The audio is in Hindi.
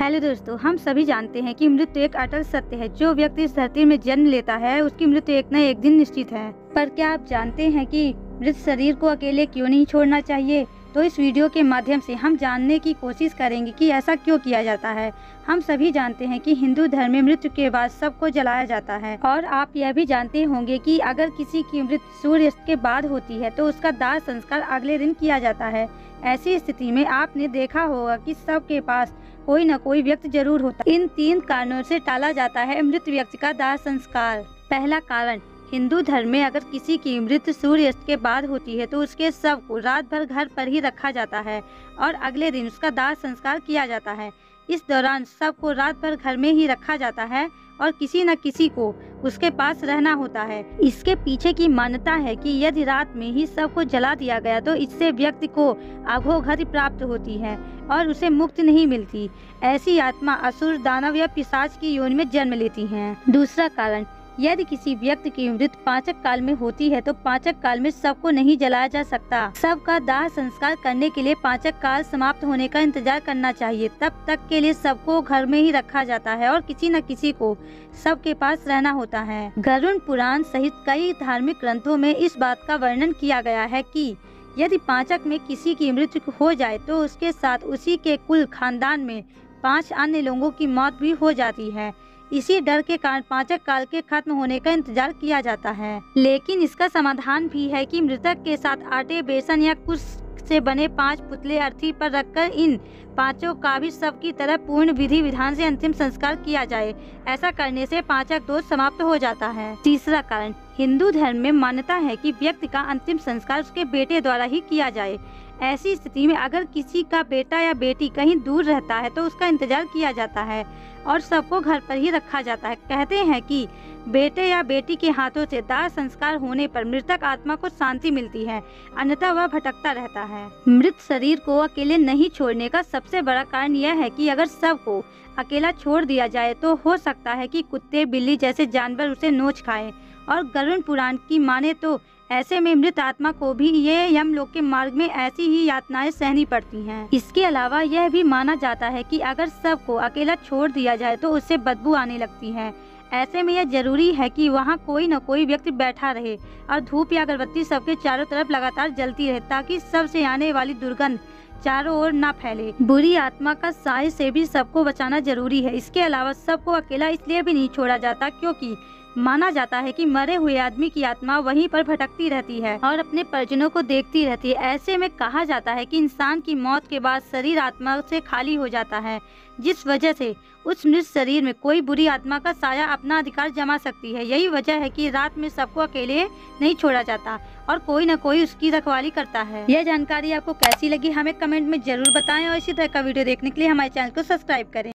हेलो दोस्तों, हम सभी जानते हैं कि मृत्यु एक अटल सत्य है। जो व्यक्ति इस धरती में जन्म लेता है उसकी मृत्यु एक न एक दिन निश्चित है। पर क्या आप जानते हैं कि मृत शरीर को अकेले क्यों नहीं छोड़ना चाहिए? तो इस वीडियो के माध्यम से हम जानने की कोशिश करेंगे कि ऐसा क्यों किया जाता है। हम सभी जानते हैं कि हिंदू धर्म में मृत्यु के बाद सबको जलाया जाता है और आप यह भी जानते होंगे कि अगर किसी की मृत्यु सूर्यास्त के बाद होती है तो उसका दाह संस्कार अगले दिन किया जाता है। ऐसी स्थिति में आपने देखा होगा कि सबके पास कोई न कोई व्यक्ति जरूर होता है। इन 3 कारणों से टाला जाता है मृत व्यक्ति का दाह संस्कार। पहला कारण, हिंदू धर्म में अगर किसी की मृत्यु सूर्यास्त के बाद होती है तो उसके शव को रात भर घर पर ही रखा जाता है और अगले दिन उसका दाह संस्कार किया जाता है। इस दौरान शव को रात भर घर में ही रखा जाता है और किसी न किसी को उसके पास रहना होता है। इसके पीछे की मान्यता है कि यदि रात में ही शव को जला दिया गया तो इससे व्यक्ति को अघोगति प्राप्त होती है और उसे मुक्ति नहीं मिलती। ऐसी आत्मा असुर, दानव या पिशाच की योनि में जन्म लेती हैं। दूसरा कारण, यदि किसी व्यक्ति की मृत्यु पाचक काल में होती है तो पाचक काल में शव को नहीं जलाया जा सकता। शव का दाह संस्कार करने के लिए पाचक काल समाप्त होने का इंतजार करना चाहिए। तब तक के लिए शव को घर में ही रखा जाता है और किसी न किसी को शव के पास रहना होता है। गरुड़ पुराण सहित कई धार्मिक ग्रंथों में इस बात का वर्णन किया गया है कि यदि पाचक में किसी की मृत्यु हो जाए तो उसके साथ उसी के कुल खानदान में 5 अन्य लोगों की मौत भी हो जाती है। इसी डर के कारण पाचक काल के खत्म होने का इंतजार किया जाता है। लेकिन इसका समाधान भी है कि मृतक के साथ आटे, बेसन या कुश से बने 5 पुतले अर्थी पर रखकर इन 5 का भी शव की तरह पूर्ण विधि विधान से अंतिम संस्कार किया जाए। ऐसा करने से पाचक दोष समाप्त हो जाता है। तीसरा कारण, हिंदू धर्म में मान्यता है कि व्यक्ति का अंतिम संस्कार उसके बेटे द्वारा ही किया जाए। ऐसी स्थिति में अगर किसी का बेटा या बेटी कहीं दूर रहता है तो उसका इंतजार किया जाता है और सबको घर पर ही रखा जाता है। कहते हैं कि बेटे या बेटी के हाथों से दाह संस्कार होने पर मृतक आत्मा को शांति मिलती है, अन्यथा वह भटकता रहता है। मृत शरीर को अकेले नहीं छोड़ने का सबसे बड़ा कारण यह है कि अगर शव को अकेला छोड़ दिया जाए तो हो सकता है कि कुत्ते, बिल्ली जैसे जानवर उसे नोच खाएं और गरुड़ पुराण की माने तो ऐसे में मृत आत्मा को भी ये यमलोक के मार्ग में ऐसी ही यातनाएं सहनी पड़ती हैं। इसके अलावा यह भी माना जाता है कि अगर शव को अकेला छोड़ दिया जाए तो उससे बदबू आने लगती है। ऐसे में यह जरूरी है कि वहाँ कोई न कोई व्यक्ति बैठा रहे और धूप या अगरबत्ती शव के चारों तरफ लगातार जलती रहे ताकि शव से आने वाली दुर्गंध चारों ओर न फैले। बुरी आत्मा का साय से भी सबको बचाना जरूरी है। इसके अलावा सबको अकेला इसलिए भी नहीं छोड़ा जाता क्योंकि माना जाता है कि मरे हुए आदमी की आत्मा वहीं पर भटकती रहती है और अपने परिजनों को देखती रहती है। ऐसे में कहा जाता है कि इंसान की मौत के बाद शरीर आत्मा से खाली हो जाता है, जिस वजह से उस मृत शरीर में कोई बुरी आत्मा का साया अपना अधिकार जमा सकती है। यही वजह है कि रात में सबको अकेले नहीं छोड़ा जाता और कोई न कोई उसकी रखवाली करता है। यह जानकारी आपको कैसी लगी हमें कमेंट में जरूर बताएं और इसी तरह का वीडियो देखने के लिए हमारे चैनल को सब्सक्राइब करें।